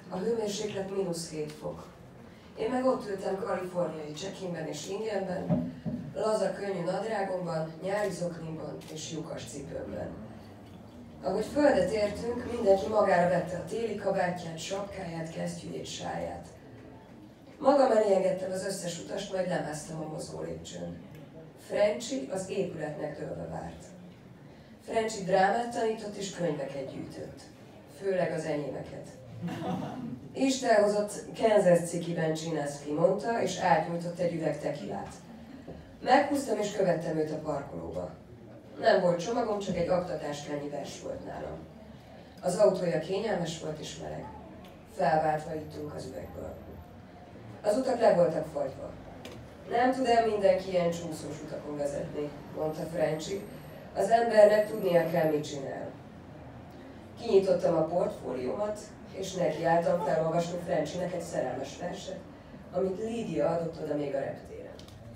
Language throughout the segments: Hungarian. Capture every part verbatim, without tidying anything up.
A hőmérséklet mínusz hét fok. Én meg ott ültem kaliforniai csekinben és ingenben, laza könnyű nadrágomban, nyári zoknimban és lyukas cipőmben. Ahogy földet értünk, mindenki magára vette a téli kabátját, sapkáját, kesztyűjét, sáját. Magam elé engedtem az összes utast, majd lemásztam a mozgó lépcsőn. Frenchy az épületnek dőlve várt. Frenchy drámát tanított és könyveket gyűjtött. Főleg az enyémeket. Isten hozott Kansas City-ben Csineszki, mondta, és átnyújtott egy üveg tekilát. Meghúztam és követtem őt a parkolóba. Nem volt csomagom, csak egy aktatáskányi vers volt nálam. Az autója kényelmes volt és meleg. Felváltva ittunk az üvegből. Az utak le voltak fagyva. Nem tud el mindenki ilyen csúszós utakon vezetni, mondta Frenchy. Az embernek tudnia kell, mit csinál. Kinyitottam a portfóliómat, és nekiálltam felolvasni Frenchynek egy szerelmes verset, amit Lídia adott oda még a reptéren.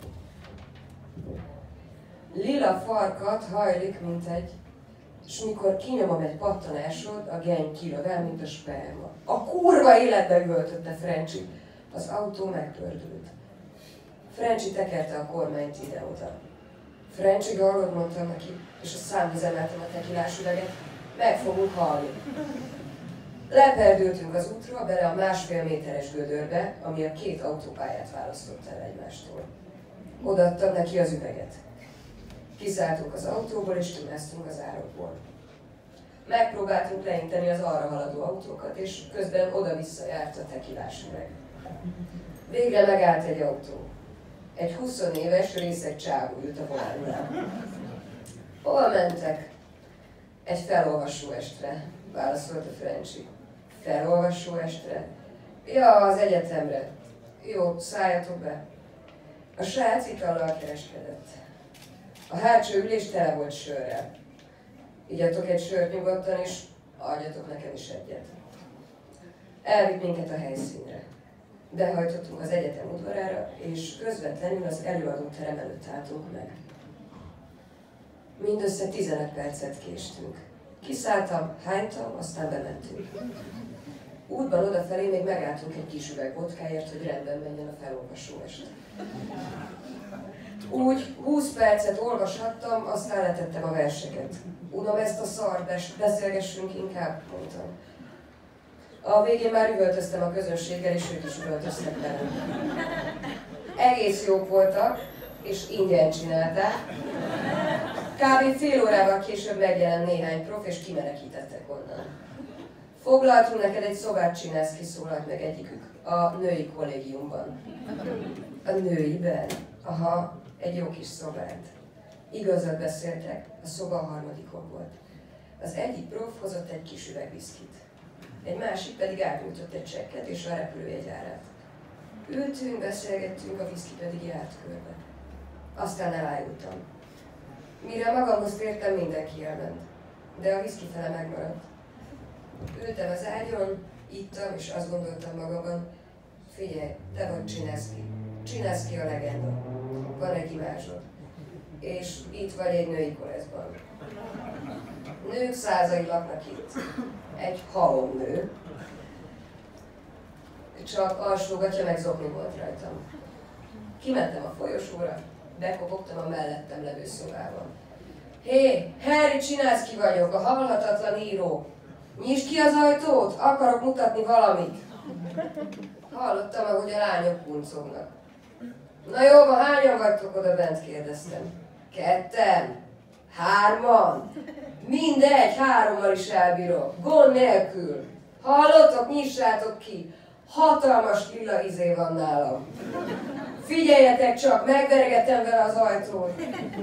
Lila farkat hajlik, mint egy, s mikor kinyomom egy pattanásod, a geny kilövel, mint a sperma. A kurva életbe üvöltötte Frenchy. Az autó megpördült. Frenchy tekerte a kormányt ide-oda. Frenchy, hallod, mondtam neki, és a számhoz emeltem a tekilás üveget, meg fogunk halni. Leperdültünk az útra, bele a másfél méteres gödörbe, ami a két autópályát választotta el egymástól. Odaadtam neki az üveget. Kiszálltunk az autóból, és kimásztunk az árokból. Megpróbáltunk leinteni az arra haladó autókat, és közben oda-vissza járt a tekilás üveg. Végre megállt egy autó. Egy huszonéves részeg csávó ült a volánnál. Hova mentek? Egy felolvasó estre, válaszolta Frenchy. Felolvasó estre? Ja, az egyetemre. Jó, szálljatok be. A srác itallal kereskedett. A hátsó ülés tele volt sörrel. Igyatok egy sört nyugodtan, és adjatok nekem is egyet. Elvitt minket a helyszínre. Behajtottunk az egyetem udvarára, és közvetlenül az előadóterem előtt álltunk meg. Mindössze tizenöt percet késtünk. Kiszálltam, hánytam, aztán bementünk. Útban odafelé még megálltunk egy kis üveg vodkáért, hogy rendben menjen a felolvasó este. Úgy húsz percet olvashattam, aztán letettem a verseket. Unom ezt a szart, beszélgessünk inkább, mondtam. A végén már üvöltöztem a közönséggel, és ők is üvöltöztek velem. Egész jók voltak, és ingyen csinálták. Kb. fél órával később megjelent néhány prof, és kimenekítettek onnan. Foglaltunk neked egy szobát, csinálsz, kiszólalt meg egyikük, a női kollégiumban. A nőiben? Aha, egy jó kis szobát. Igazat beszéltek, a szoba a harmadikon volt. Az egyik prof hozott egy kis üveg viszkit. Egy másik pedig átnyújtott egy csekket és a repülőjegyárát. Ültünk, beszélgettünk, a viszki pedig járt körbe. Aztán elájultam. Mire magamhoz tértem, mindenki elment, de a viszki fele megmaradt. Ültem az ágyon, ittam, és azt gondoltam magamban, figyelj, te vagy Csineszki. Csineszki a legenda. Van egy imázsod. És itt vagy egy női koleszban. Nők százai laknak itt. Egy halom nő. Csak alsógatja meg zokni volt rajtam. Kimentem a folyosóra, bekopogtam a mellettem levő szobában. Hé, Harry Csineszki vagyok, a halhatatlan író. Nyisd ki az ajtót, akarok mutatni valamit. Hallottam, ahogy a lányok kuncognak. Na jó, van, hányan vagytok oda bent, kérdeztem. Ketten? Hárman? Mindegy, hárommal is elbírok. Gond nélkül. Hallottok, nyissátok ki. Hatalmas lila izé van nálam. Figyeljetek csak, megveregetem vele az ajtót.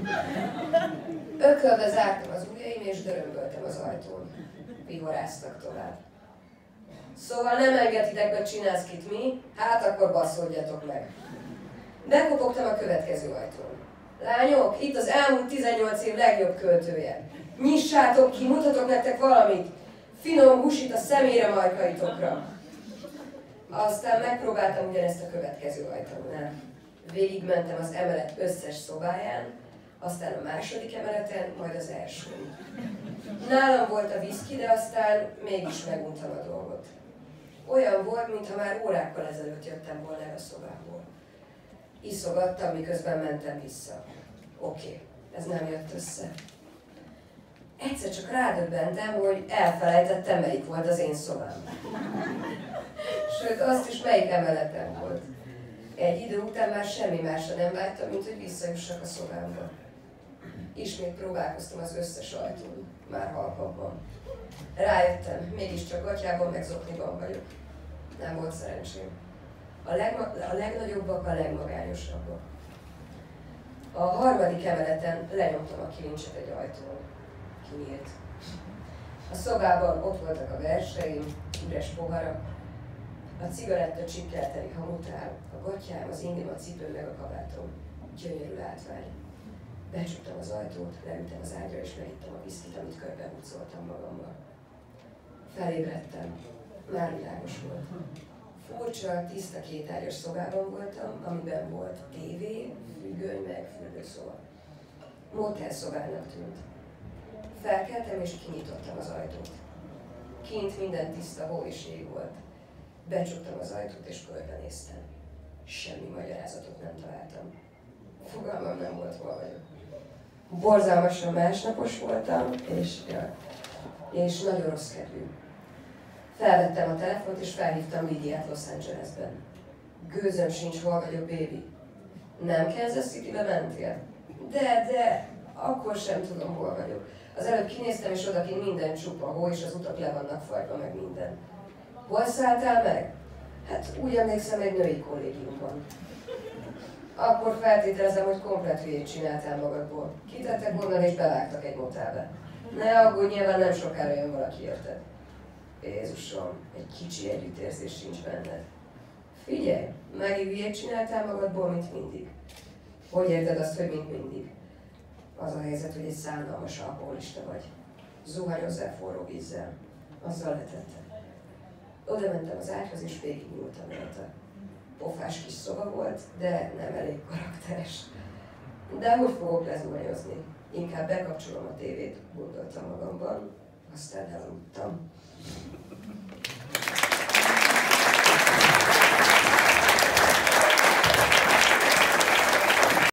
Ökölbe zártam az ujjaim, és dörömböltem az ajtón. Vihoráztak tovább. Szóval nem engeditek be Csineszkit, mi? Hát akkor baszódjatok meg. Bekopogtam a következő ajtón. Lányok, itt az elmúlt tizennyolc év legjobb költője. Nyissátok ki, mutatok nektek valamit. Finom húsit a szemére majkaitokra. Aztán megpróbáltam ugyanezt a következő ajtónál. Végigmentem az emelet összes szobáján, aztán a második emeleten, majd az elsőn. Nálam volt a viszki, de aztán mégis meguntam a dolgot. Olyan volt, mintha már órákkal ezelőtt jöttem volna el a szobából. Iszogattam, miközben mentem vissza. Oké, okay, ez nem jött össze. Egyszer csak rádöbbentem, hogy elfelejtettem, melyik volt az én szobám. Sőt, azt is, melyik emeletem volt. Egy idő után már semmi másra nem vágytam, mint hogy visszajussak a szobámba. Ismét próbálkoztam az összes ajtón, már halkabban. Rájöttem, mégiscsak gatyában meg zokniban vagyok. Nem volt szerencsém. A, legma- a legnagyobbak a legmagányosabbak. A harmadik emeleten lenyomtam a kilincset egy ajtón. Kinyílt. A szobában ott voltak a verseim, üres poharak, a cigaretta csikkel teli hamutál, a gatyám, az ingem, a cipőm meg a kabátom. Gyönyörű látvány. Becsuktam az ajtót, leültem az ágyra és meittem a viszkit, amit körbehúzoltam magammal. Felébredtem. Már világos volt. Furcsa, tiszta kétágyas szobában voltam, amiben volt tévé, függöny meg fürdőszoba. Motel szobának tűnt. Felkeltem és kinyitottam az ajtót. Kint minden tiszta hó és jég volt. Becsuktam az ajtót és körbenéztem. Semmi magyarázatot nem találtam. Fogalmam nem volt, hol vagyok. Borzalmasan másnapos voltam, és, ja, és nagyon rossz kedvű. Felvettem a telefont és felhívtam Lidiát Los Angelesben. Gőzöm sincs, hol vagyok, baby. Nem Kansas Citybe mentél? De, de, akkor sem tudom, hol vagyok. Az előbb kinéztem, és odakint minden csupa hó, és az utak le vannak fagyva, meg minden. Hol szálltál meg? Hát úgy emlékszem, egy női kollégiumban. Akkor feltételezem, hogy komplet hülyét csináltál magadból. Kitettek onnan és bevágtak egy motelbe. Ne aggódj, nyilván nem sokára jön valaki, érted? Jézusom, egy kicsi együttérzés sincs benned. Figyelj, megint hülyét csináltál magadból, mint mindig. Hogy érted azt, hogy mint mindig? Az a helyzet, hogy egy szánalmas alkoholista vagy. Zuhanyozzál forró vízzel. Azzal letettem. Oda mentem az ágyhoz és végignyúltam rajta. Pofás kis szoba volt, de nem elég karakteres. De hogy fogok lezuhanyozni? Inkább bekapcsolom a tévét, gondoltam magamban, aztán elaludtam.